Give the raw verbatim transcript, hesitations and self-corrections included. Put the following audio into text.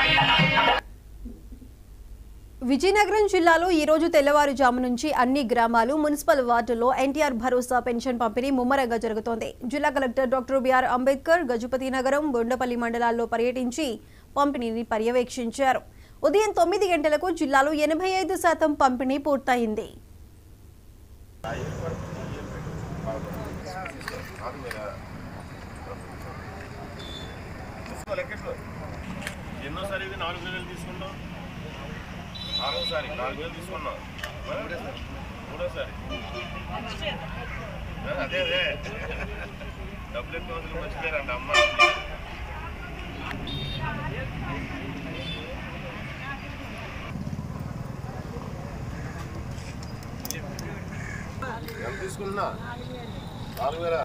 విజయనగరం జిల్లాలో ఈ రోజు తెల్లవారుజాము నుంచి అన్ని గ్రామాలు మున్సిపల్ వార్డుల్లో ఎన్టీఆర్ భరోసా పెన్షన్ పంపిణీ ముమ్మరంగా జరుగుతోంది. జిల్లా collector doctor B R Ambedkar Gajapathinagaram, Bondapalli మండలాల్లో పర్యటించి పంపిణీని పర్యవేక్షించారు. ఉదయం తొమ్మిది గంటలకు జిల్లాలో ఎనభై ఐదు శాతం పంపిణీ పూర్తయింది. నాలుగోసారి నాలుగు వేలు తీసుకున్నాం మూడోసారి అదే అదే డబ్బులు ఎక్కువ రోజులు మర్చిపోయారండి అమ్మ. ఎంత తీసుకున్నా నాలుగు వేల